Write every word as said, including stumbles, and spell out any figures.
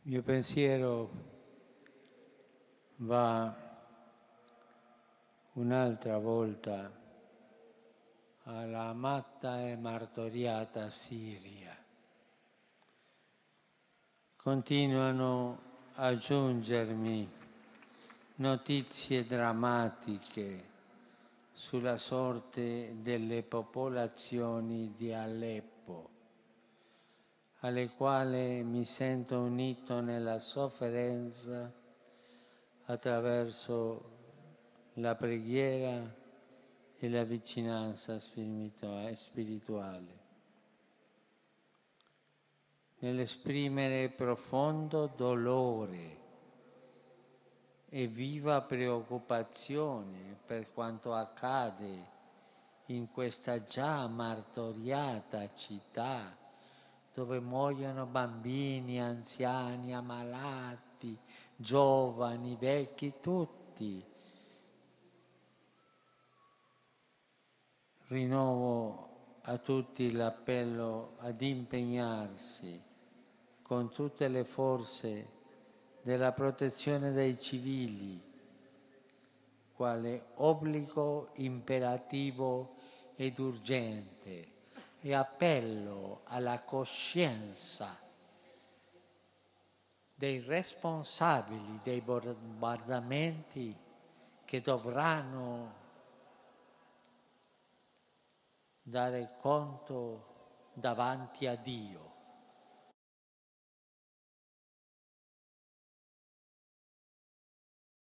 mio pensiero va un'altra volta alla amata e martoriata Siria. Continuano a giungermi notizie drammatiche sulla sorte delle popolazioni di Aleppo, alle quali mi sento unito nella sofferenza attraverso la preghiera e la vicinanza spirituale. Nell'esprimere profondo dolore e viva preoccupazione per quanto accade in questa già martoriata città, dove muoiono bambini, anziani, ammalati, giovani, vecchi, tutti. Rinnovo a tutti l'appello ad impegnarsi con tutte le forze della protezione dei civili, quale obbligo imperativo ed urgente, e appello alla coscienza dei responsabili dei bombardamenti che dovranno dare conto davanti a Dio.